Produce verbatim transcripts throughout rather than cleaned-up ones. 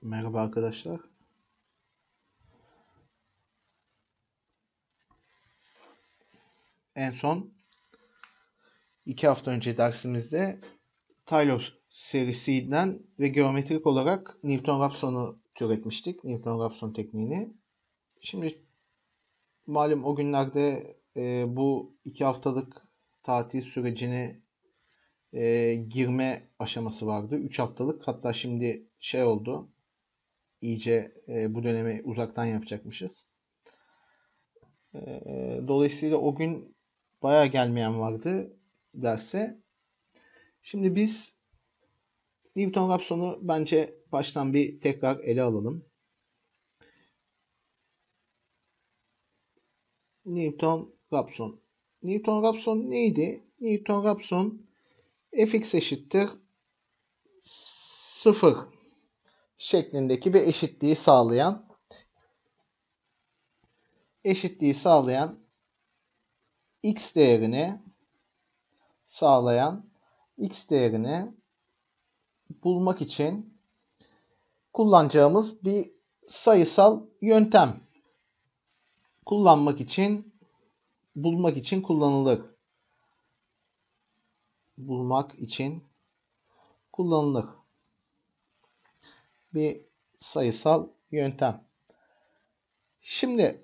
Merhaba arkadaşlar. En son iki hafta önce dersimizde Taylor serisinden ve geometrik olarak Newton-Raphson'u türetmiştik. Newton-Raphson tekniğini. Şimdi malum o günlerde e, bu iki haftalık tatil sürecine e, girme aşaması vardı. Üç haftalık, hatta şimdi şey oldu. İyice e, bu dönemi uzaktan yapacakmışız. E, dolayısıyla o gün bayağı gelmeyen vardı derse. Şimdi biz Newton-Raphson'u bence baştan bir tekrar ele alalım. Newton-Raphson. Newton-Raphson neydi? Newton-Raphson fx eşittir sıfır şeklindeki bir eşitliği sağlayan eşitliği sağlayan x değerini sağlayan x değerini bulmak için kullanacağımız bir sayısal yöntem. Kullanmak için, bulmak için kullanılır. Bulmak için kullanılır. Bir sayısal yöntem. Şimdi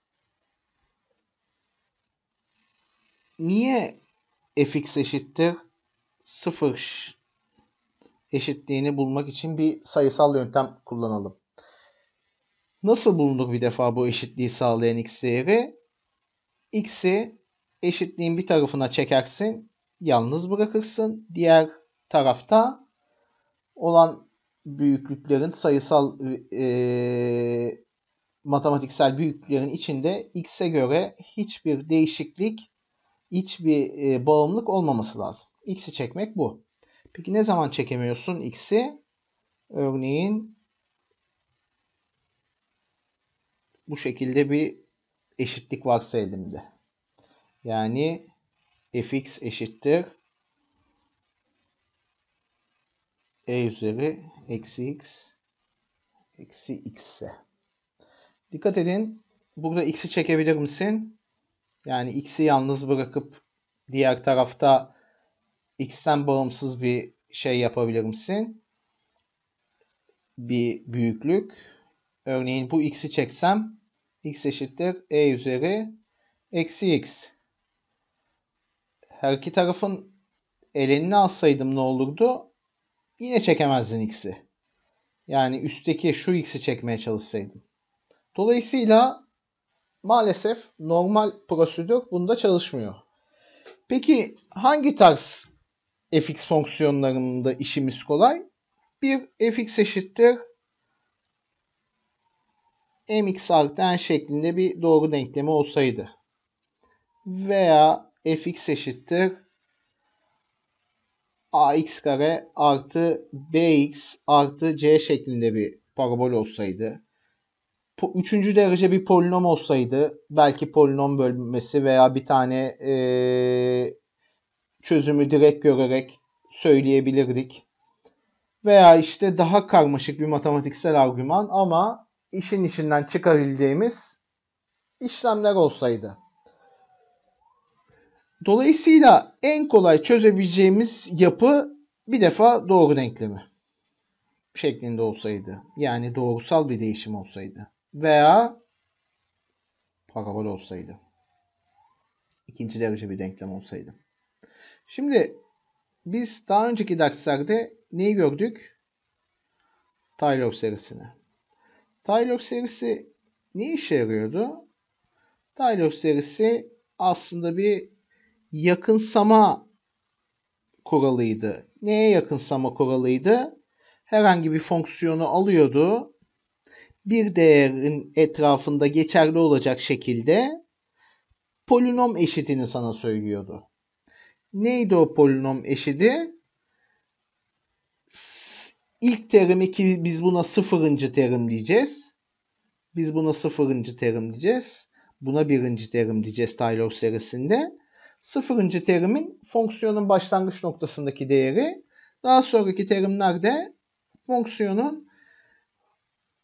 niye fx eşittir sıfır eşitliğini bulmak için bir sayısal yöntem kullanalım? Nasıl bulunur bir defa bu eşitliği sağlayan x değeri? X'i eşitliğin bir tarafına çekersin, yalnız bırakırsın. Diğer tarafta olan büyüklüklerin, sayısal e, matematiksel büyüklüklerin içinde x'e göre hiçbir değişiklik, hiçbir e, bağımlılık olmaması lazım. X'i çekmek bu. Peki ne zaman çekemiyorsun x'i? Örneğin bu şekilde bir eşitlik varsa elimde. Yani fx eşittir e üzeri eksi x eksi x'e. Dikkat edin. Burada x'i çekebilir misin? Yani x'i yalnız bırakıp diğer tarafta x'ten bağımsız bir şey yapabilir misin? Bir büyüklük. Örneğin bu x'i çeksem x eşittir e üzeri eksi x. Her iki tarafın elenini alsaydım ne olurdu? Yine çekemezdin x'i. Yani üstteki şu x'i çekmeye çalışsaydım. Dolayısıyla maalesef normal prosedür bunda çalışmıyor. Peki hangi tarz fx fonksiyonlarında işimiz kolay? Bir fx eşittir mx artı n şeklinde bir doğru denklemi olsaydı veya fx eşittir ax kare artı bx artı c şeklinde bir parabol olsaydı, üçüncü derece bir polinom olsaydı, belki polinom bölünmesi veya bir tane ee, çözümü direkt görerek söyleyebilirdik. Veya işte daha karmaşık bir matematiksel argüman ama işin içinden çıkabildiğimiz işlemler olsaydı. Dolayısıyla en kolay çözebileceğimiz yapı bir defa doğru denklemi şeklinde olsaydı. Yani doğrusal bir değişim olsaydı. Veya parabol olsaydı. İkinci derece bir denklem olsaydı. Şimdi biz daha önceki derslerde neyi gördük? Taylor serisini. Taylor serisi ne işe yarıyordu? Taylor serisi aslında bir yakınsama kuralıydı. Neye yakınsama kuralıydı? Herhangi bir fonksiyonu alıyordu. Bir değerin etrafında geçerli olacak şekilde polinom eşitini sana söylüyordu. Neydi o polinom eşidi? İlk terimi, ki biz buna sıfırıncı terim diyeceğiz. Biz buna sıfırıncı terim diyeceğiz. Buna birinci terim diyeceğiz Taylor serisinde. Sıfırıncı terimin fonksiyonun başlangıç noktasındaki değeri. Daha sonraki terimlerde fonksiyonun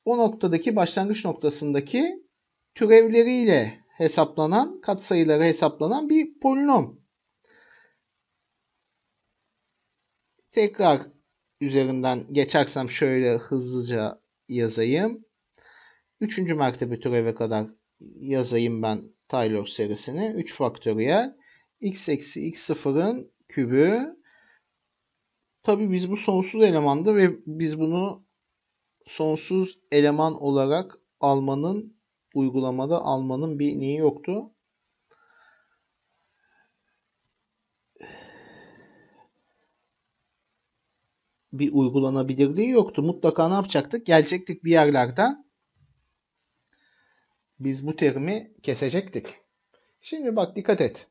o noktadaki başlangıç noktasındaki türevleriyle hesaplanan, katsayıları hesaplanan bir polinom. Tekrar üzerinden geçersem şöyle hızlıca yazayım. Üçüncü mertebe türeve kadar yazayım ben Taylor serisini. üç faktöriyel x eksi x sıfırın kübü. Tabii biz bu sonsuz elemandı ve biz bunu sonsuz eleman olarak almanın, uygulamada almanın bir neyi yoktu? Bir uygulanabilirliği yoktu. Mutlaka ne yapacaktık? Gelecektik bir yerlerden. Biz bu terimi kesecektik. Şimdi bak dikkat et.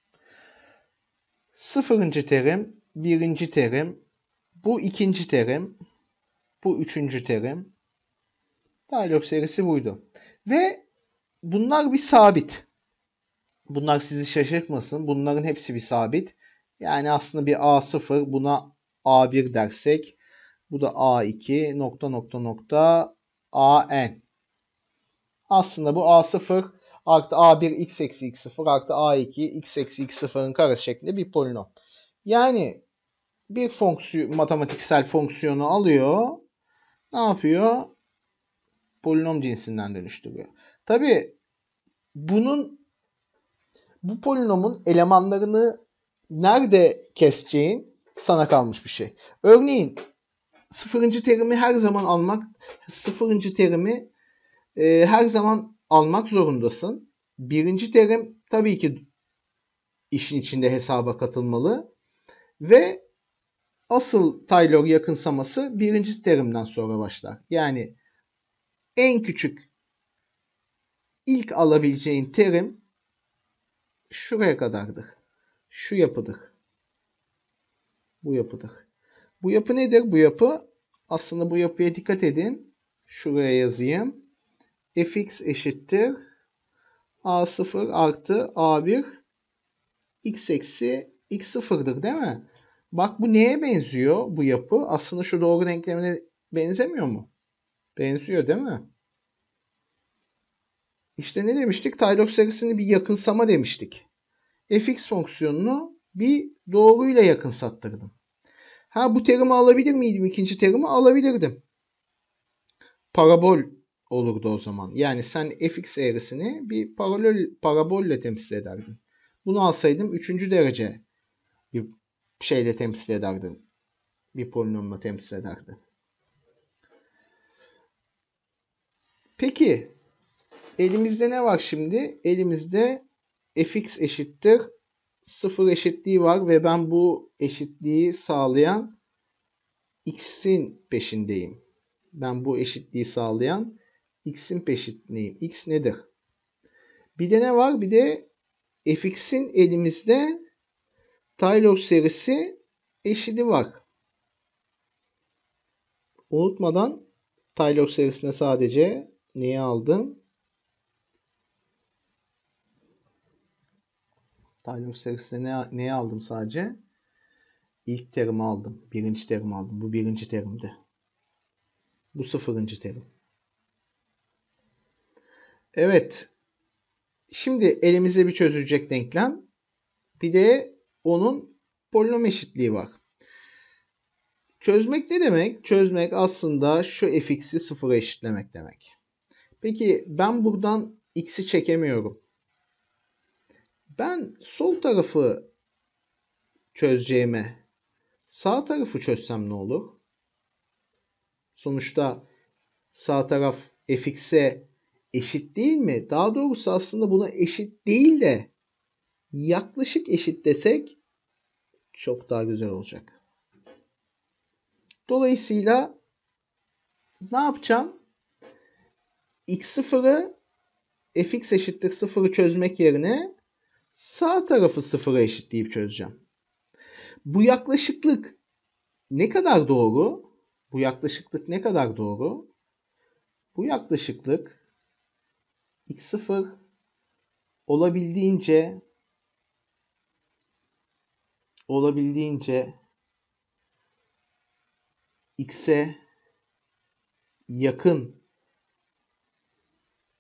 Sıfırıncı terim, birinci terim, bu ikinci terim, bu üçüncü terim. Taylor serisi buydu. Ve bunlar bir sabit. Bunlar sizi şaşırtmasın. Bunların hepsi bir sabit. Yani aslında bir A sıfır, buna A bir dersek, bu da A iki nokta nokta nokta A N. Aslında bu A sıfır artı A bir x eksi x sıfır artı A iki x eksi x sıfırın karesi şeklinde bir polinom. Yani bir fonksiyon, matematiksel fonksiyonu alıyor. Ne yapıyor? Polinom cinsinden dönüştürüyor. Tabii bunun bu polinomun elemanlarını nerede keseceğin sana kalmış bir şey. Örneğin sıfırıncı terimi her zaman almak, sıfırıncı terimi e, her zaman almak zorundasın. Birinci terim tabii ki işin içinde hesaba katılmalı. Ve asıl Taylor yakınsaması birinci terimden sonra başlar. Yani en küçük ilk alabileceğin terim şuraya kadardır. Şu yapıdır. Bu yapıdır. Bu yapı nedir? Bu yapı aslında bu yapıya dikkat edin. Şuraya yazayım. Fx eşittir A sıfır artı A bir x eksi x sıfır'dır değil mi? Bak bu neye benziyor bu yapı? Aslında şu doğru denklemine benzemiyor mu? Benziyor değil mi? İşte ne demiştik? Taylor serisini bir yakınsama demiştik. Fx fonksiyonunu bir doğruyla yakınsattırdım. Ha bu terimi alabilir miydim? İkinci terimi alabilirdim. Parabol olurdu o zaman. Yani sen fx eğrisini bir paralel parabolle temsil ederdin. Bunu alsaydım üçüncü derece bir şeyle temsil ederdin. Bir polinomla temsil ederdin. Peki elimizde ne var şimdi? Elimizde fx eşittir sıfır eşitliği var ve ben bu eşitliği sağlayan x'in peşindeyim. Ben bu eşitliği sağlayan x'in peşindeyim. X nedir? Bir de ne var? Bir de fx'in elimizde Taylor serisi eşidi var. Unutmadan Taylor serisine sadece neyi aldım? Taylor serisine ne, neyi aldım sadece? İlk terimi aldım. Birinci terimi aldım. Bu birinci terimdi. Bu sıfırıncı terim. Evet. Şimdi elimizde bir çözülecek denklem. Bir de onun polinom eşitliği var. Çözmek ne demek? Çözmek aslında şu fx'i sıfıra eşitlemek demek. Peki ben buradan x'i çekemiyorum. Ben sol tarafı çözeceğime sağ tarafı çözsem ne olur? Sonuçta sağ taraf fx'e eşit değil mi? Daha doğrusu aslında buna eşit değil de yaklaşık eşit desek çok daha güzel olacak. Dolayısıyla ne yapacağım? x sıfırı fx eşittir sıfırı çözmek yerine sağ tarafı sıfıra eşitleyip çözeceğim. Bu yaklaşıklık ne kadar doğru? Bu yaklaşıklık ne kadar doğru? Bu yaklaşıklık x sıfır olabildiğince olabildiğince x'e yakın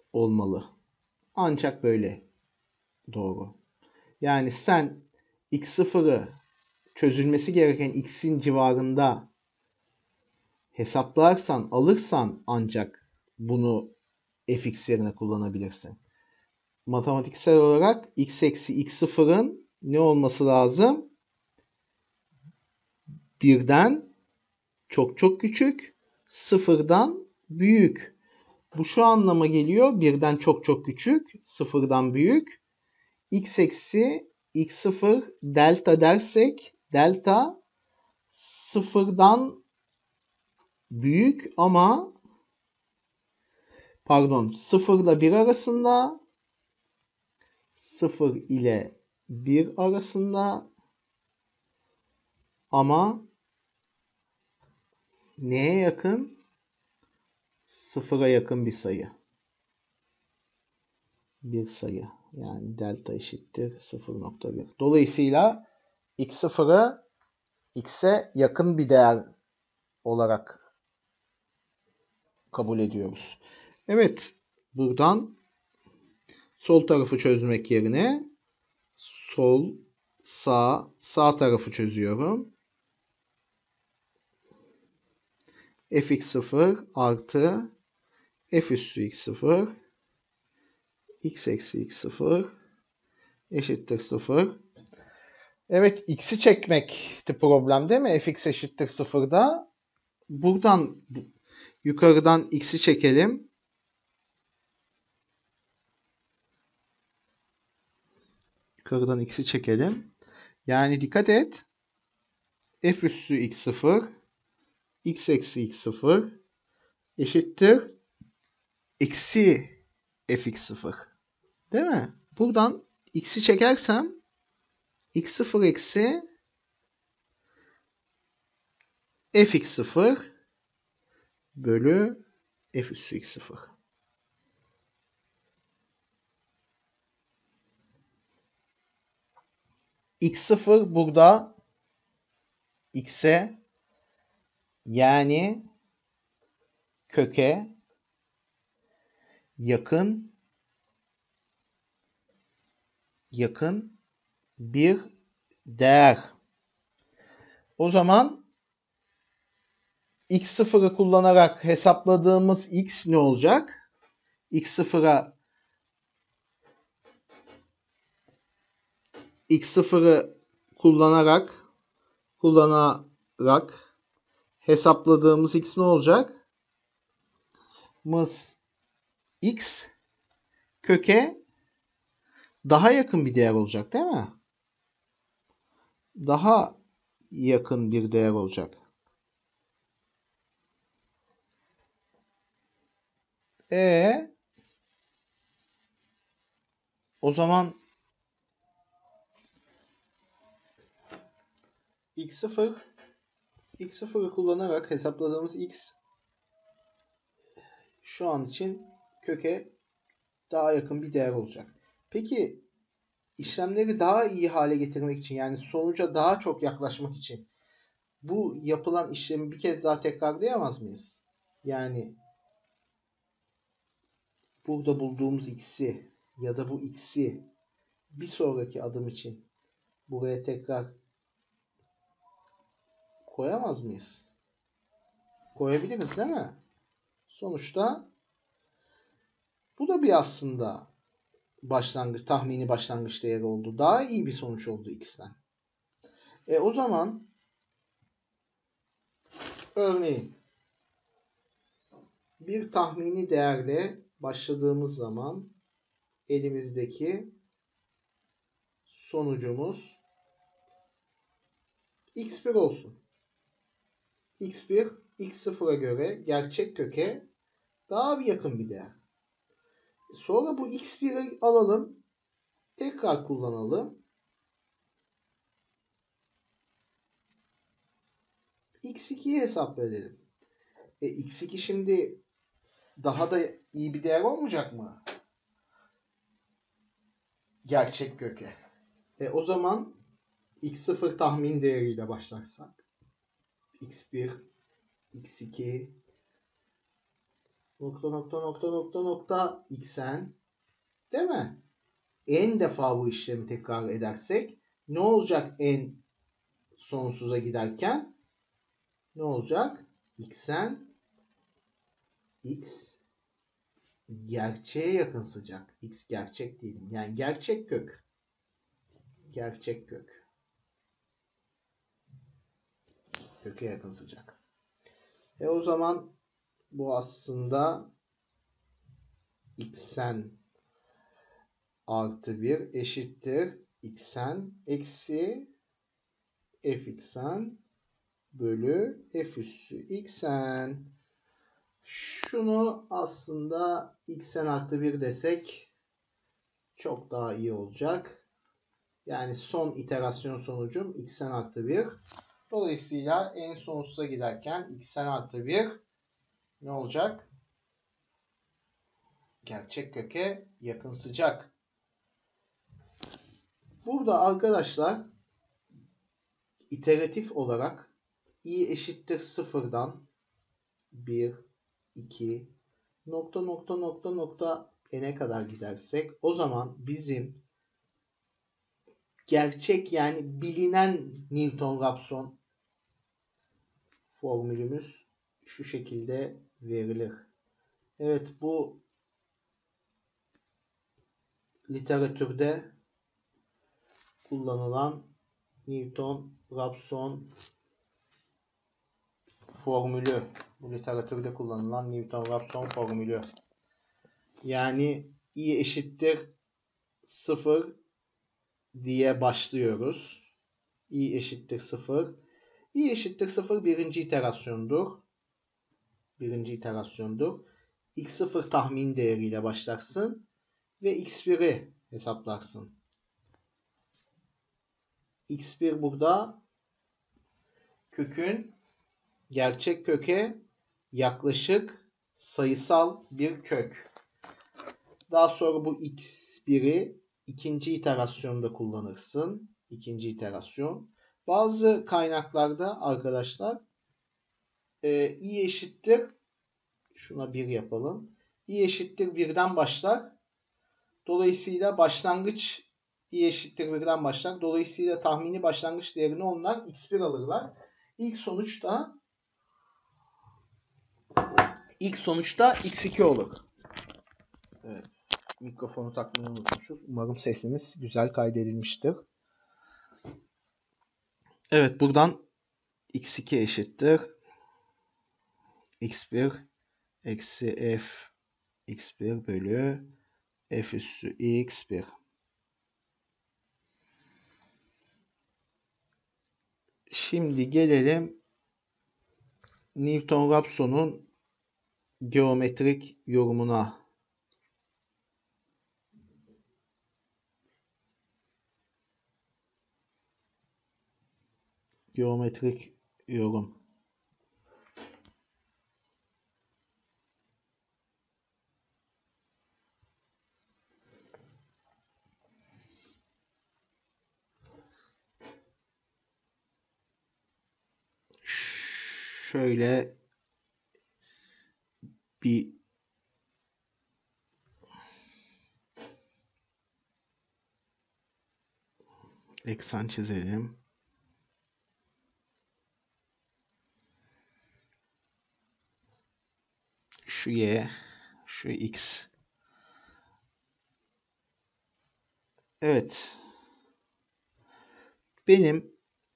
olmalı. Ancak böyle doğru. Yani sen x sıfırı çözülmesi gereken x'in civarında hesaplarsan, alırsan ancak bunu fx yerine kullanabilirsin. Matematiksel olarak x eksi x sıfırın ne olması lazım? Birden çok çok küçük, sıfırdan büyük. Bu şu anlama geliyor. Birden çok çok küçük, sıfırdan büyük. X eksi x sıfır delta dersek delta sıfırdan büyük ama pardon sıfır ile bir arasında, sıfır ile bir arasında ama neye yakın? Sıfıra yakın bir sayı. Bir sayı. Yani delta eşittir sıfır nokta bir. Dolayısıyla x sıfırı x'e yakın bir değer olarak kabul ediyoruz. Evet, buradan sol tarafı çözmek yerine sol, sağ, sağ tarafı çözüyorum. Fx sıfır artı f üssü x sıfır x eksi x sıfır eşittir sıfır. Evet, x'i çekmekti problem değil mi? Fx eşittir sıfırda. Buradan yukarıdan x'i çekelim. Yukarıdan x'i çekelim. Yani dikkat et. F üssü x sıfır x eksi x sıfır eşittir eksi fx sıfır. Değil mi? Buradan x'i çekersem x sıfır eksi fx sıfır bölü f üssü x sıfır. x sıfır burada x'e yani köke yakın yakın bir değer. O zaman x sıfırı kullanarak hesapladığımız x ne olacak? x sıfıra x sıfırı kullanarak kullanarak hesapladığımız x ne olacak? Mız x köke daha yakın bir değer olacak değil mi? Daha yakın bir değer olacak. E o zaman x sıfır x sıfırı kullanarak hesapladığımız x şu an için köke daha yakın bir değer olacak. Peki işlemleri daha iyi hale getirmek için yani sonuca daha çok yaklaşmak için bu yapılan işlemi bir kez daha tekrarlayamaz mıyız? Yani burada bulduğumuz x'i ya da bu x'i bir sonraki adım için buraya tekrar koyamaz mıyız? Koyabiliriz değil mi? Sonuçta bu da bir aslında başlangıç, tahmini başlangıç değeri oldu. Daha iyi bir sonuç oldu x'ten. E o zaman örneğin bir tahmini değerle başladığımız zaman elimizdeki sonucumuz x bir olsun. x bir x sıfıra göre gerçek köke daha bir yakın bir değer. Sonra bu x bir'i alalım. Tekrar kullanalım. x iki'yi hesap edelim. E, x iki şimdi daha da iyi bir değer olmayacak mı? Gerçek köke. E, o zaman x sıfır tahmin değeriyle başlarsak x bir, x iki nokta nokta nokta nokta nokta xn, değil mi? N defa bu işlemi tekrar edersek ne olacak n sonsuza giderken? Ne olacak? Xn x gerçeğe yakın sıcak. X gerçek diyelim. Yani gerçek kök. Gerçek kök. Köke yakın sıcak. E o zaman bu aslında Xn artı bir eşittir Xn eksi Fxn bölü F üssü Xn. Şunu aslında Xn artı bir desek çok daha iyi olacak. Yani son iterasyon sonucum Xn artı bir. Dolayısıyla en sonsuza giderken Xn artı bir ne olacak? Gerçek köke yakın sıcak. Burada arkadaşlar iteratif olarak i eşittir sıfırdan bir, iki, nokta nokta nokta nokta n'e kadar gidersek o zaman bizim gerçek yani bilinen Newton-Raphson formülümüz şu şekilde verilir. Evet, bu literatürde kullanılan Newton-Raphson formülü. Bu literatürde kullanılan Newton-Raphson formülü. Yani i eşittir sıfır diye başlıyoruz. i eşittir sıfır. i eşittir sıfır birinci iterasyondur. Birinci iterasyondur. x sıfır tahmin değeriyle başlarsın ve x bir'i hesaplarsın. x bir burada kökün gerçek köke yaklaşık sayısal bir kök. Daha sonra bu x bir'i ikinci iterasyonda kullanırsın. İkinci iterasyon. Bazı kaynaklarda arkadaşlar e, i eşittir şuna bir yapalım. i eşittir birden başlar. Dolayısıyla başlangıç i eşittir birden başlar. Dolayısıyla tahmini başlangıç değerini onlar x bir alırlar. İlk sonuçta ilk sonuçta x iki olur. Evet. Mikrofonu takmayı unutmuşuz. Umarım sesimiz güzel kaydedilmiştir. Evet, buradan x iki eşittir x bir eksi f x bir bölü f üssü x bir. Şimdi gelelim Newton-Raphson'un geometrik yorumuna. Geometrik yorum. Şöyle bir eksen çizelim. Şu y, şu x. Evet. Benim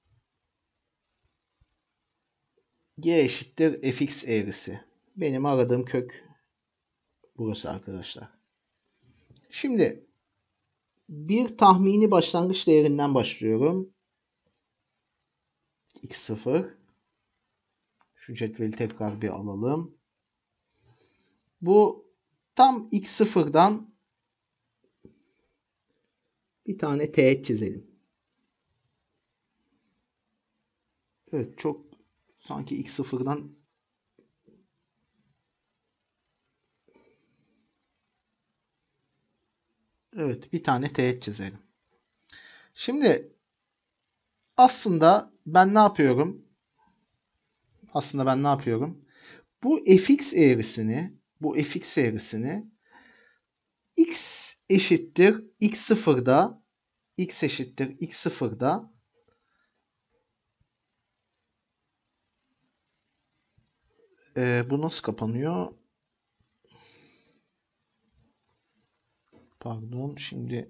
y eşittir fx eğrisi. Benim aradığım kök burası arkadaşlar. Şimdi bir tahmini başlangıç değerinden başlıyorum. x sıfır. Şu cetveli tekrar bir alalım. Bu tam x sıfırdan bir tane teğet çizelim. Evet, çok sanki x sıfırdan evet bir tane teğet çizelim. Şimdi aslında ben ne yapıyorum? Aslında ben ne yapıyorum? Bu fx eğrisini bu fx eğrisini x eşittir x sıfırda x eşittir x sıfırda ee, bu nasıl kapanıyor? Pardon şimdi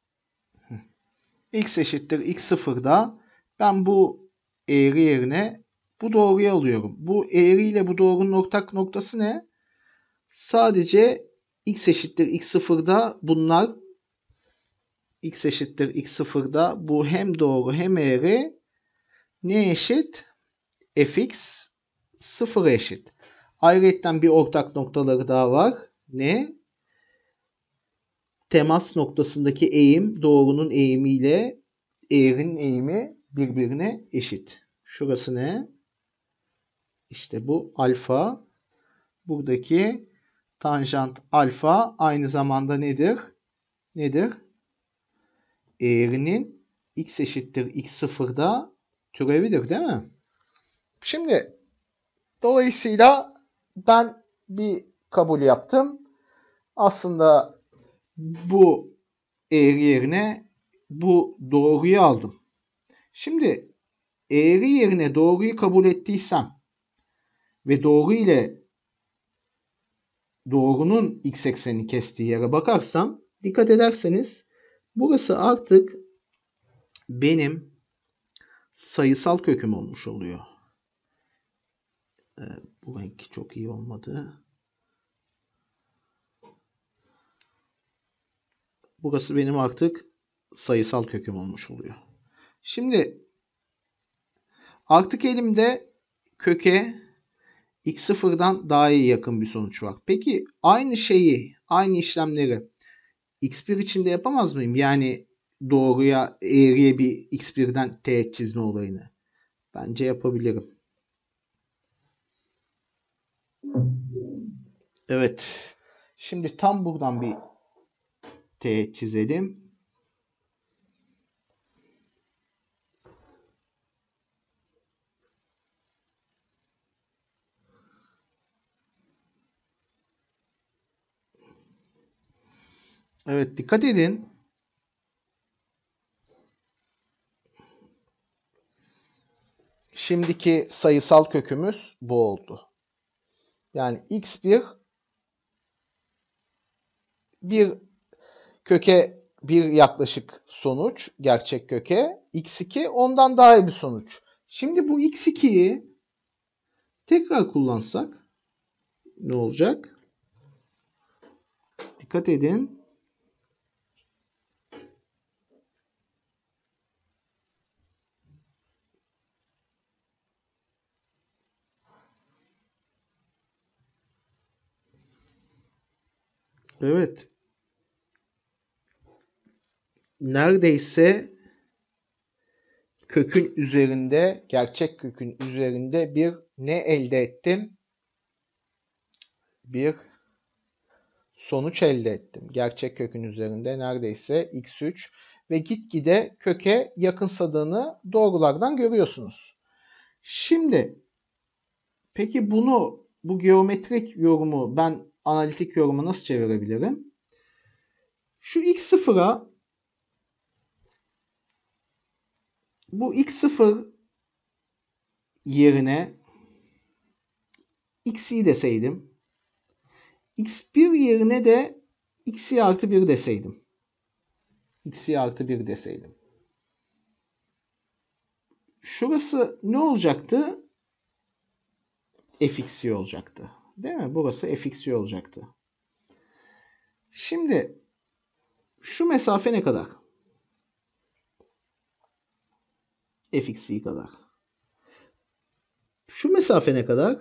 x eşittir x sıfırda ben bu eğri yerine bu doğruyu alıyorum. Bu eğri ile bu doğrunun ortak noktası ne? Sadece x eşittir x sıfırda bunlar x eşittir x sıfırda bu hem doğru hem eğri neye eşit? Fx sıfıra eşit. Ayrıca bir ortak noktaları daha var. Ne? Temas noktasındaki eğim doğrunun eğimiyle eğrinin eğimi birbirine eşit. Şurası ne? İşte bu alfa. Buradaki tanjant alfa aynı zamanda nedir? Nedir? Eğrinin x eşittir x sıfırda türevidir değil mi? Şimdi dolayısıyla ben bir kabul yaptım. Aslında bu eğri yerine bu doğruyu aldım. Şimdi eğri yerine doğruyu kabul ettiysem ve doğru ile doğrunun x eksenini kestiği yere bakarsam dikkat ederseniz burası artık benim sayısal köküm olmuş oluyor. Ee, bu renk çok iyi olmadı. Burası benim artık sayısal köküm olmuş oluyor. Şimdi artık elimde köke x sıfırdan daha iyi yakın bir sonuç var. Peki aynı şeyi, aynı işlemleri x bir için de yapamaz mıyım? Yani doğruya, eğriye bir x birden teğet çizme olayını. Bence yapabilirim. Evet. Şimdi tam buradan bir teğet çizelim. Evet, dikkat edin. Şimdiki sayısal kökümüz bu oldu. Yani x bir bir köke bir yaklaşık sonuç, gerçek köke. x iki ondan daha iyi bir sonuç. Şimdi bu x ikiyi tekrar kullansak ne olacak? Dikkat edin. Evet. Neredeyse kökün üzerinde, gerçek kökün üzerinde bir ne elde ettim? Bir sonuç elde ettim. Gerçek kökün üzerinde neredeyse x üç ve gitgide köke yakınsadığını doğrulardan görüyorsunuz. Şimdi peki bunu, bu geometrik yorumu ben analitik yoruma nasıl çevirebilirim? Şu x sıfıra bu x sıfır yerine x'i deseydim, x bir yerine de x'i artı bir deseydim. x'i artı bir deseydim. Şurası ne olacaktı? fx'i olacaktı. Değil mi? Burası fx'i olacaktı. Şimdi şu mesafe ne kadar? fx'i kadar. Şu mesafe ne kadar?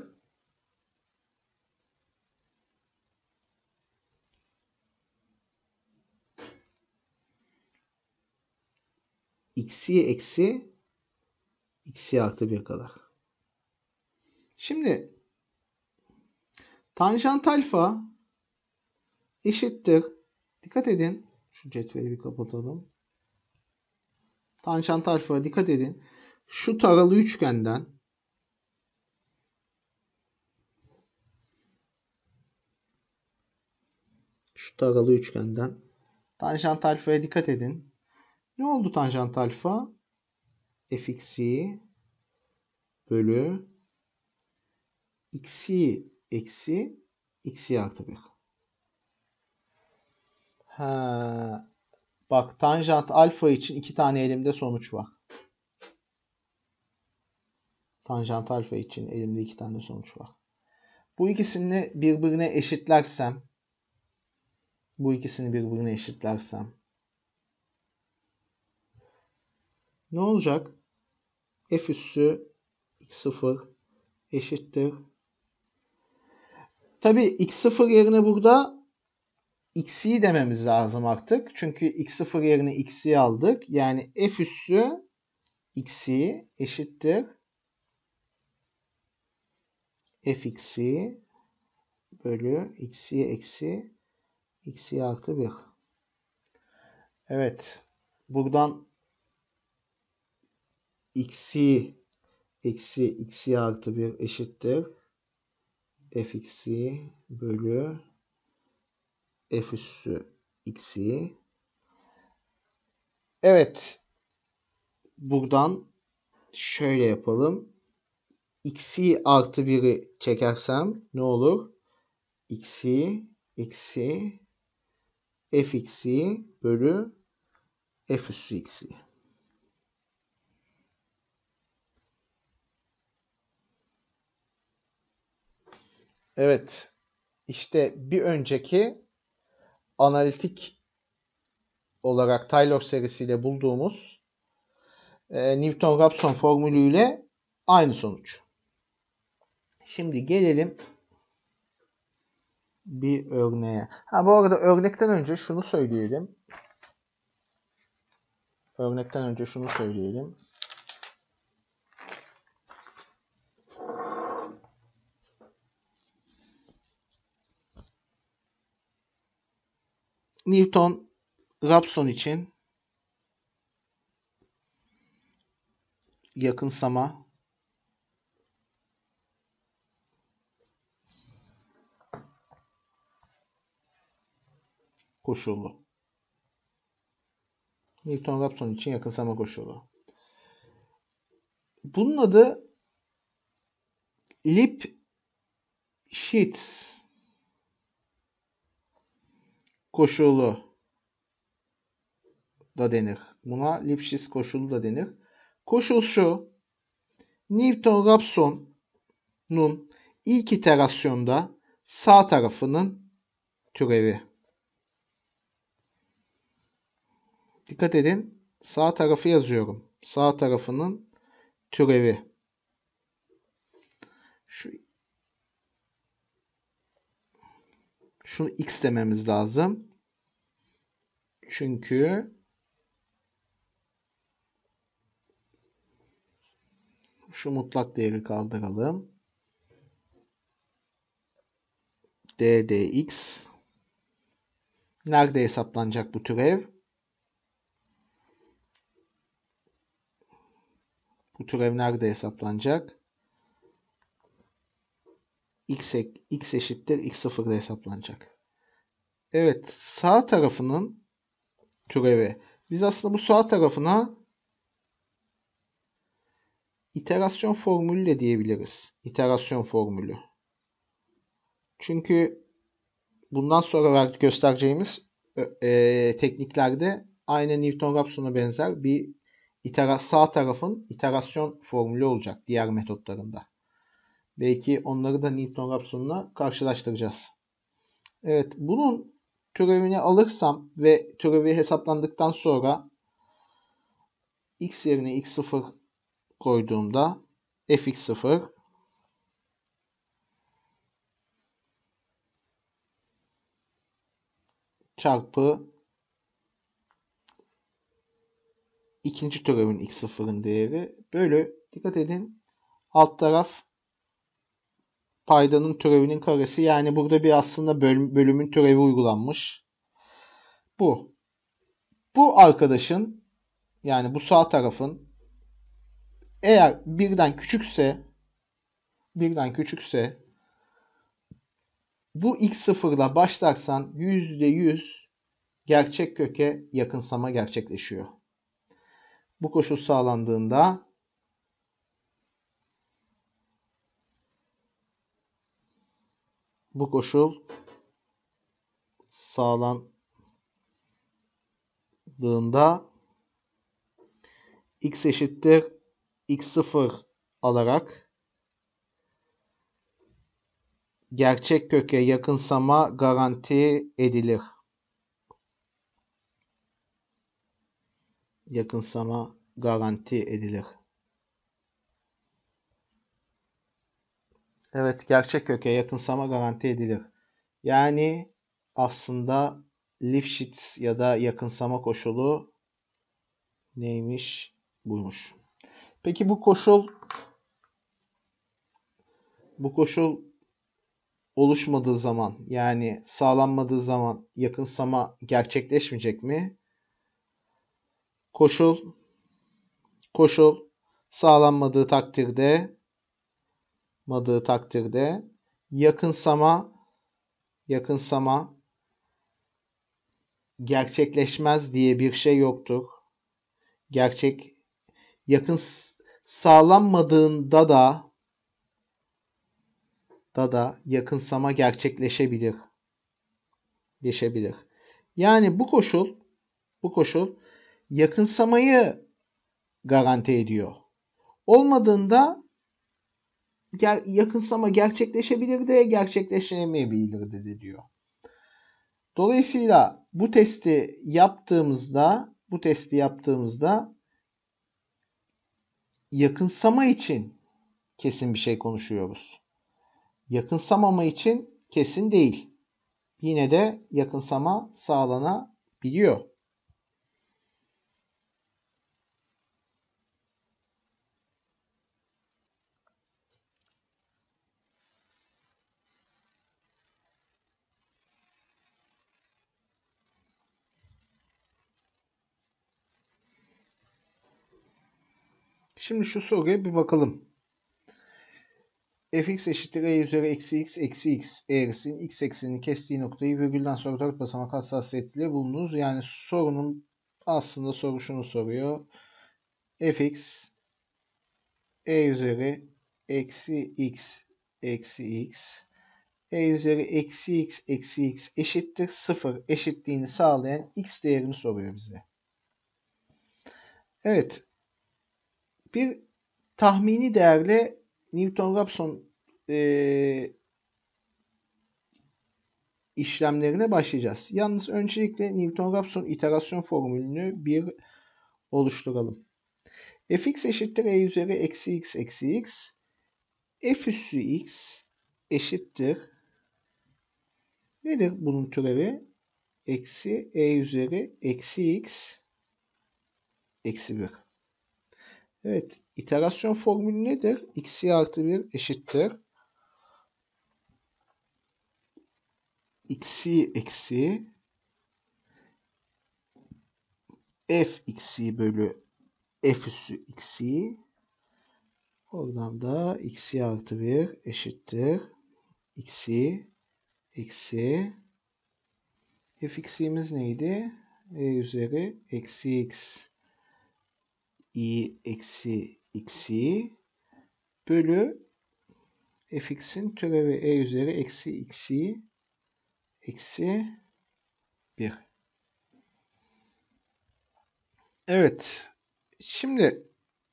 x'i eksi x'i artı bir kadar. Şimdi tanjant alfa eşittir. Dikkat edin. Şu cetveli bir kapatalım. Tanjant alfa dikkat edin. Şu taralı üçgenden Şu taralı üçgenden. Tanjant alfaya dikkat edin. Ne oldu tanjant alfa? Fx'i bölü x'i eksi x'i artı bir. Ha, bak tanjant alfa için iki tane elimde sonuç var. Tanjant alfa için elimde iki tane sonuç var. Bu ikisini birbirine eşitlersem bu ikisini birbirine eşitlersem ne olacak? F üssü x sıfır eşittir. Tabii x sıfır yerine burada x'i dememiz lazım artık. Çünkü x sıfır yerine x'i aldık. Yani f üssü x'i eşittir fx'i bölü x'i eksi x'i artı bir. Evet. Buradan x'i eksi x'i artı bir eşittir fx'i bölü f üssü x'i. Evet. Buradan şöyle yapalım. X'i artı bir'i çekersem ne olur? X'i eksi fx'i bölü f üssü x'i. Evet. İşte bir önceki analitik olarak Taylor serisiyle bulduğumuz e, Newton-Raphson formülüyle aynı sonuç. Şimdi gelelim bir örneğe. Ha, bu arada örnekten önce şunu söyleyelim. Örnekten önce şunu söyleyelim. Newton-Raphson için yakınsama koşulu. Newton-Raphson için yakınsama koşulu. Bunun adı Lipschitz koşulu da denir. Buna Lipschitz koşulu da denir. Koşul şu. Newton-Raphson'un ilk iterasyonda sağ tarafının türevi. Dikkat edin. Sağ tarafı yazıyorum. Sağ tarafının türevi. Şu, şunu x dememiz lazım. Çünkü şu mutlak değeri kaldıralım. D dx. Nerede hesaplanacak bu türev? Bu türev nerede hesaplanacak? X, x eşittir x sıfırda hesaplanacak. Evet, sağ tarafının türevi. Biz aslında bu sağ tarafına iterasyon formülü de diyebiliriz. İterasyon formülü. Çünkü bundan sonra göstereceğimiz e, tekniklerde aynı Newton-Raphson'a benzer bir itera sağ tarafın iterasyon formülü olacak diğer metotlarında. Belki onları da Newton-Raphson'la karşılaştıracağız. Evet, bunun türevini alırsam ve türevi hesaplandıktan sonra x yerine x sıfır koyduğumda fx sıfır çarpı ikinci türevin x sıfırın değeri bölü, dikkat edin, alt taraf paydanın türevinin karesi, yani burada bir aslında bölüm, bölümün türevi uygulanmış. Bu. Bu arkadaşın, yani bu sağ tarafın eğer birden küçükse birden küçükse Bu x sıfırla başlarsan yüzde yüz gerçek köke yakınsama gerçekleşiyor. Bu koşul sağlandığında bu koşul sağlandığında x eşittir x sıfır alarak gerçek köke yakınsama garanti edilir. Yakınsama garanti edilir. Evet, gerçek köke yakınsama garanti edilir. Yani aslında Lifshitz ya da yakınsama koşulu neymiş? Buymuş. Peki bu koşul bu koşul oluşmadığı zaman, yani sağlanmadığı zaman yakınsama gerçekleşmeyecek mi? Koşul koşul sağlanmadığı takdirde madığı takdirde yakınsama yakınsama gerçekleşmez diye bir şey yoktur. Gerçek yakın sağlanmadığında da da da yakınsama gerçekleşebilir. Geçebilir. Yani bu koşul bu koşul yakınsamayı garanti ediyor. Olmadığında ger yakınsama gerçekleşebilir de gerçekleşemeyebilir de diyor. Dolayısıyla bu testi yaptığımızda bu testi yaptığımızda yakınsama için kesin bir şey konuşuyoruz. Yakınsamama için kesin değil. Yine de yakınsama sağlanabiliyor. Şimdi şu soruya bir bakalım. Fx eşittir e üzeri eksi x eksi x eğrisinin x eksenini kestiği noktayı virgülden sonra dört basamak hassasiyetiyle bulunuz. Yani sorunun aslında soru şunu soruyor. Fx e üzeri eksi x eksi x e üzeri eksi x eksi x eşittir sıfır eşitliğini sağlayan x değerini soruyor bize. Evet. Bir tahmini değerle Newton-Raphson e, işlemlerine başlayacağız. Yalnız öncelikle Newton-Raphson iterasyon formülünü bir oluşturalım. Fx eşittir e üzeri eksi x eksi x. F üssü x eşittir. Nedir bunun türevi? Eksi e üzeri eksi x eksi bir. Evet. İterasyon formülü nedir? X'i artı bir eşittir. X'i eksi f x'i bölü f üssü x'i. Oradan da x'i artı bir eşittir. X'i eksi fx'imiz neydi? E üzeri eksi x i eksi x'i bölü fx'in türevi e üzeri eksi x'i eksi bir. Evet. Şimdi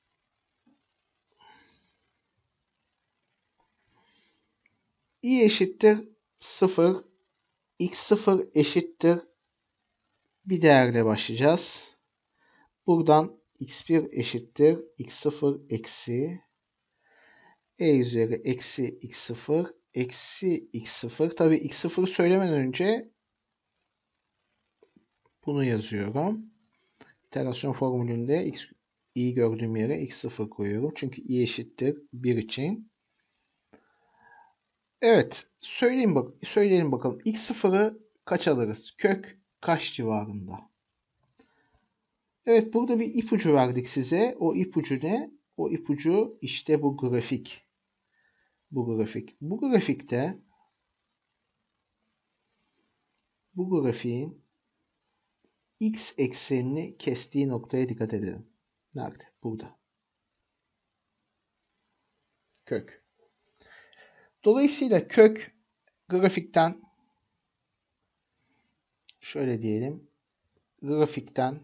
i eşittir sıfır, x sıfır eşittir bir değerle başlayacağız. Buradan x bir eşittir x sıfır eksi e üzeri eksi x sıfır eksi x sıfır. Tabi x sıfırı söylemeden önce bunu yazıyorum. İterasyon formülünde x i gördüğüm yere x sıfır koyuyorum. Çünkü i eşittir bir için. Evet, söyleyin bak söyleyelim bakalım. x sıfırı kaç alırız? Kök kaç civarında? Evet, burada bir ipucu verdik size. O ipucu ne? O ipucu işte bu grafik. Bu grafik. Bu grafikte Bu grafiğin x eksenini kestiği noktaya dikkat edelim. Nerede? Burada. Kök. Dolayısıyla kök grafikten şöyle diyelim. Grafikten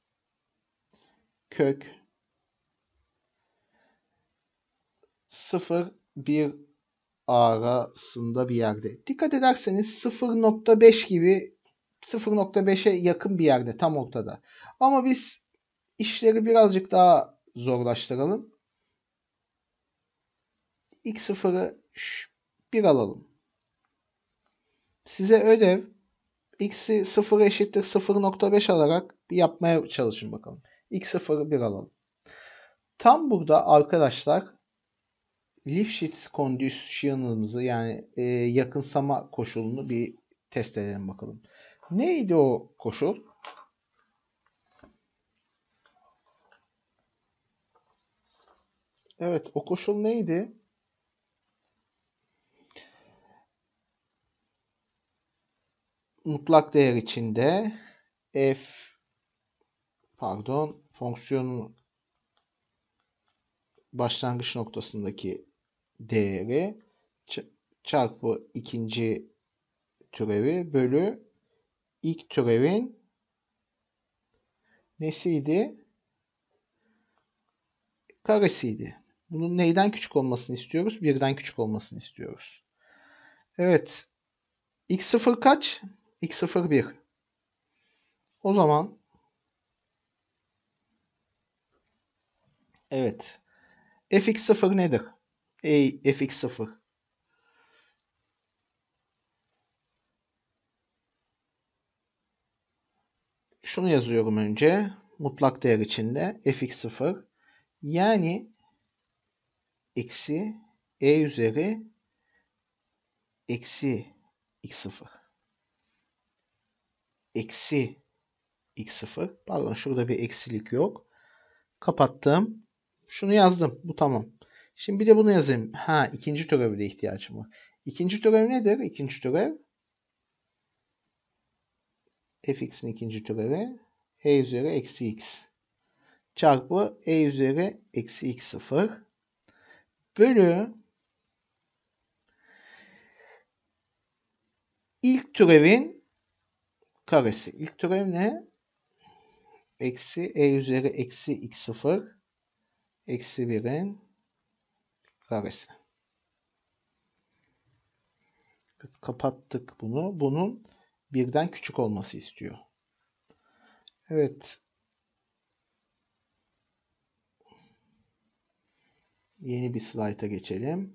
kök sıfır bir arasında bir yerde. Dikkat ederseniz sıfır nokta beş gibi sıfır nokta beşe yakın bir yerde, tam ortada. Ama biz işleri birazcık daha zorlaştıralım. x sıfırı bir alalım. Size ödev x'i sıfır eşittir sıfır nokta beş alarak bir yapmaya çalışın bakalım. x sıfırı bir alalım. Tam burada arkadaşlar Lifshitz condition'ımızı, yani e, yakınsama koşulunu bir test edelim bakalım. Neydi o koşul? Evet, o koşul neydi? Mutlak değer içinde f pardon fonksiyonun başlangıç noktasındaki değeri çarpı ikinci türevi bölü ilk türevin nesiydi? Karesiydi. Bunun neyden küçük olmasını istiyoruz? birden küçük olmasını istiyoruz. Evet. x sıfır kaç? x sıfır bir. O zaman evet. fx sıfır nedir? E, fx sıfır. Şunu yazıyorum önce. Mutlak değer içinde fx sıfır. Yani eksi e üzeri eksi x sıfır. Eksi x sıfır. Pardon, şurada bir eksilik yok. Kapattım. Şunu yazdım. Bu tamam. Şimdi bir de bunu yazayım. Ha, ikinci türevle ihtiyacım var. İkinci türev nedir? İkinci türev fx'in ikinci türevi e üzeri eksi x çarpı e üzeri eksi x sıfır bölü ilk türevin karesi. İlk türev ne? Eksi e üzeri eksi x sıfır eksi birin karesi. Evet, kapattık bunu. Bunun birden küçük olması istiyor. Evet. Yeni bir slayta geçelim.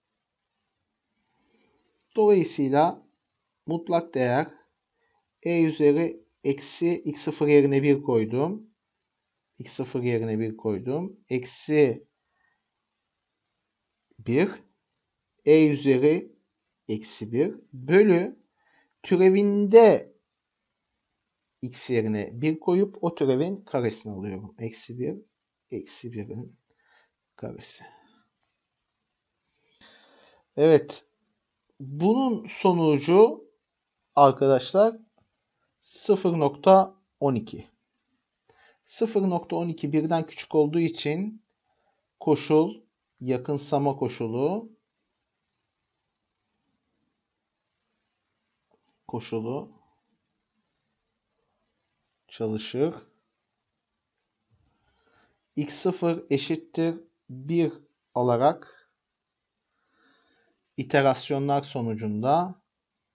Dolayısıyla mutlak değer e üzeri eksi x sıfır yerine bir koydum. x sıfır yerine bir koydum. Eksi bir e üzeri eksi bir bölü türevinde x yerine bir koyup o türevin karesini alıyorum. Eksi bir eksi birin karesi. Evet. Bunun sonucu arkadaşlar sıfır nokta on iki. sıfır nokta on iki birden küçük olduğu için koşul, yakınsama koşulu koşulu çalışır. x sıfır eşittir bir alarak iterasyonlar sonucunda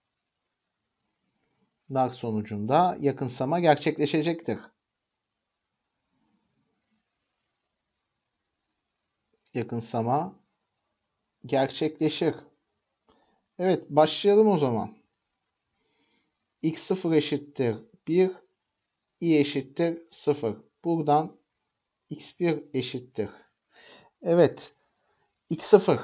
lar sonucunda yakınsama gerçekleşecektir. Yakınsama gerçekleşir. Evet, başlayalım o zaman. x sıfır eşittir bir, i eşittir sıfır. Buradan x bir eşittir. Evet, x sıfır.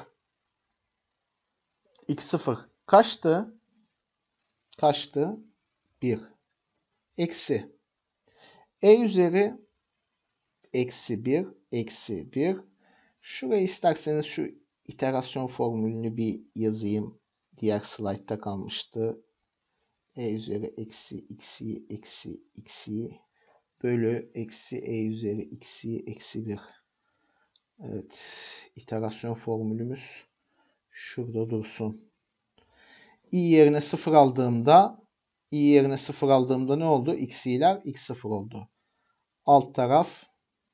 x sıfır kaçtı? Kaçtı? bir. Eksi. E üzeri eksi bir, eksi bir. Şuraya isterseniz şu iterasyon formülünü bir yazayım. Diğer slaytta kalmıştı. E üzeri eksi x'i eksi x'i bölü eksi e üzeri x'i eksi bir. Evet. İterasyon formülümüz şurada dursun. I yerine sıfır aldığımda i yerine sıfır aldığımda ne oldu? X'iler x sıfır oldu. Alt taraf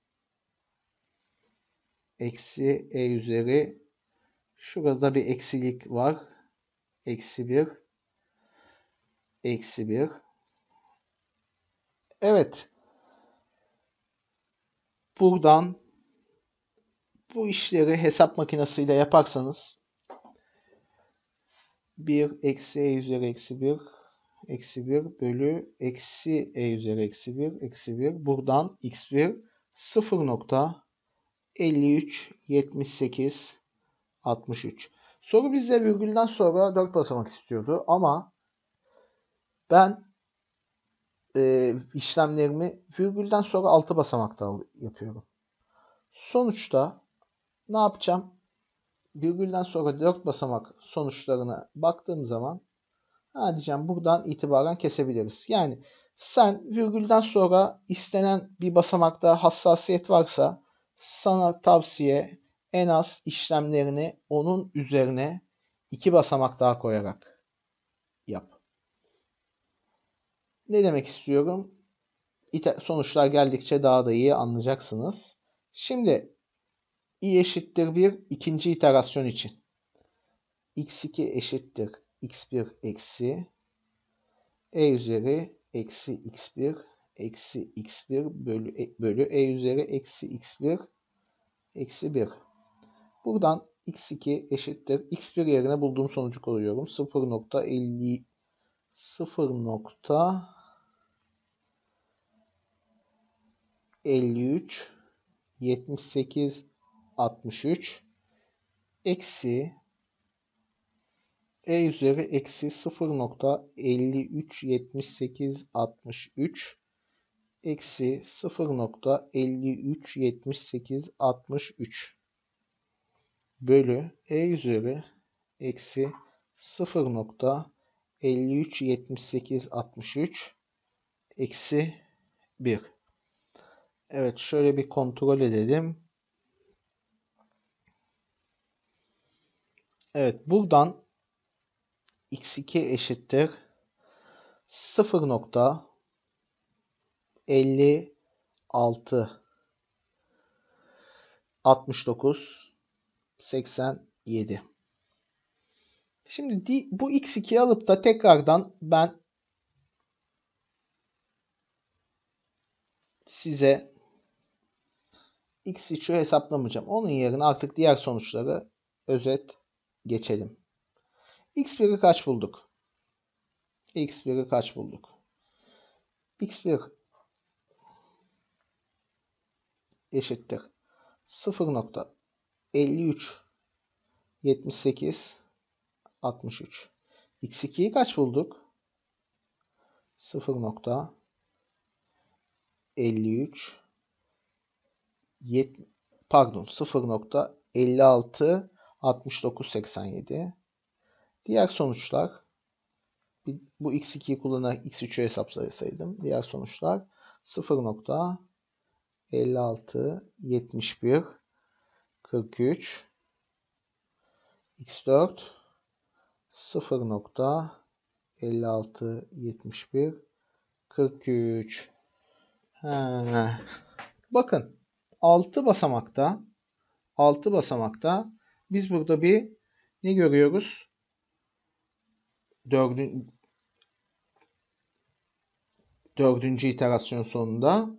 eksi e üzeri, şurada bir eksilik var. Eksi bir. Eksi bir. Evet. Buradan bu işleri hesap makinesiyle yaparsanız bir eksi e üzeri eksi bir eksi bir bölü eksi e üzeri eksi bir eksi bir. Buradan x bir sıfır nokta elli üç yetmiş sekiz altmış üç. Soru bizde virgülden sonra dört basamak istiyordu ama ben e, işlemlerimi virgülden sonra altı basamakta yapıyorum. Sonuçta ne yapacağım? Virgülden sonra dört basamak sonuçlarına baktığım zaman ha diyeceğim buradan itibaren kesebiliriz. Yani sen virgülden sonra istenen bir basamakta hassasiyet varsa sana tavsiye en az işlemlerini onun üzerine iki basamak daha koyarak yap. Ne demek istiyorum? Sonuçlar geldikçe daha da iyi anlayacaksınız. Şimdi i eşittir bir ikinci iterasyon için. x iki eşittir x bir eksi e üzeri eksi x bir eksi x bir bölü, bölü e üzeri eksi x bir eksi bir. Buradan x iki eşittir. x bir yerine bulduğum sonucu koyuyorum. sıfır nokta elli sıfır nokta elli üç yetmiş sekiz altmış üç eksi e üzeri eksi sıfır nokta elli üç yetmiş sekiz altmış üç eksi sıfır nokta elli üç yetmiş sekiz altmış üç bölü e üzeri eksi sıfır nokta elli üç yetmiş sekiz altmış üç eksi bir. Evet, şöyle bir kontrol edelim. Evet, buradan x iki eşittir sıfır nokta elli altı altmış dokuz seksen yedi. Şimdi bu x ikiyi alıp da tekrardan ben size x üçü hesaplamayacağım. Onun yerine artık diğer sonuçları özet geçelim. x biri kaç bulduk? x biri kaç bulduk? x bir eşittir sıfır nokta elli üç yetmiş sekiz altmış üç. x ikiyi kaç bulduk? sıfır nokta elli üç pardon sıfır nokta elli altı altmış dokuz seksen yedi. Diğer sonuçlar, bu x ikiyi kullanarak x üçü hesaplasaydım. Diğer sonuçlar sıfır nokta elli altı yetmiş bir kırk üç x dört sıfır nokta elli altı yetmiş bir kırk üç. Ha. Bakın altı basamakta altı basamakta biz burada bir ne görüyoruz? Dördün, dördüncü iterasyon sonunda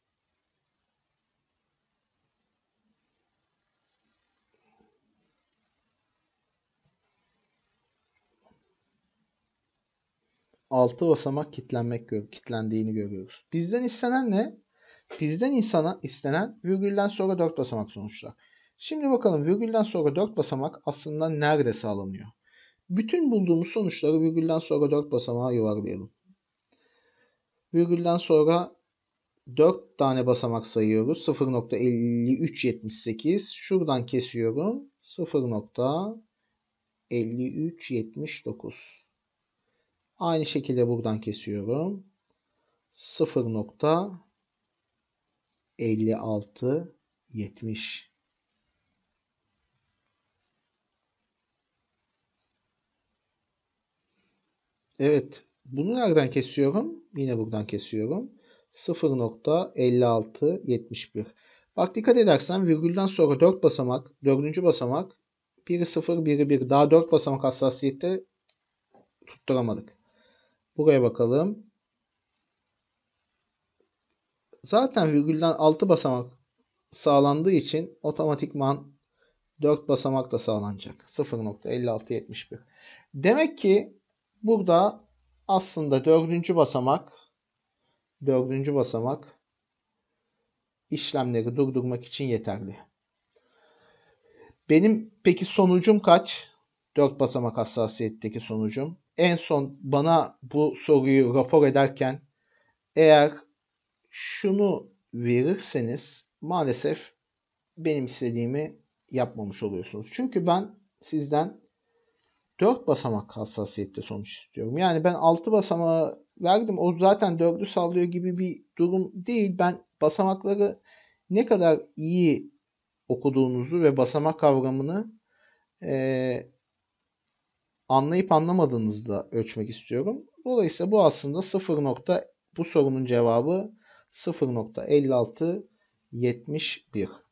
altı basamak kilitlenmek kilitlendiğini görüyoruz. Bizden istenen ne? Bizden insana istenen virgülden sonra dört basamak sonuçlar. Şimdi bakalım virgülden sonra dört basamak aslında nerede sağlanıyor? Bütün bulduğumuz sonuçları virgülden sonra dört basamağa yuvarlayalım. Virgülden sonra dört tane basamak sayıyoruz. sıfır nokta elli üç yetmiş sekiz. Şuradan kesiyorum. sıfır nokta elli üç yetmiş dokuz. Aynı şekilde buradan kesiyorum. sıfır nokta elli altı yetmiş. Evet. Bunu nereden kesiyorum? Yine buradan kesiyorum. sıfır nokta elli altı yetmiş bir. Bak dikkat edersen virgülden sonra dört basamak, dördüncü basamak biri sıfır, biri bir. Daha dört basamak hassasiyette tutturamadık. Buraya bakalım. Zaten virgülden altı basamak sağlandığı için otomatikman dört basamak da sağlanacak. sıfır nokta elli altı yetmiş bir. Demek ki burada aslında dördüncü basamak dördüncü basamak işlemleri durdurmak için yeterli. Benim peki sonucum kaç? dört basamak hassasiyetteki sonucum. En son bana bu soruyu rapor ederken eğer şunu verirseniz maalesef benim istediğimi yapmamış oluyorsunuz. Çünkü ben sizden dört basamak hassasiyette sonuç istiyorum. Yani ben altı basamağı verdim. O zaten dördü sallıyor gibi bir durum değil. Ben basamakları ne kadar iyi okuduğunuzu ve basamak kavramını e, anlayıp anlamadığınızı da ölçmek istiyorum. Dolayısıyla bu aslında sıfır. Bu sorunun cevabı sıfır nokta elli altı yetmiş bir.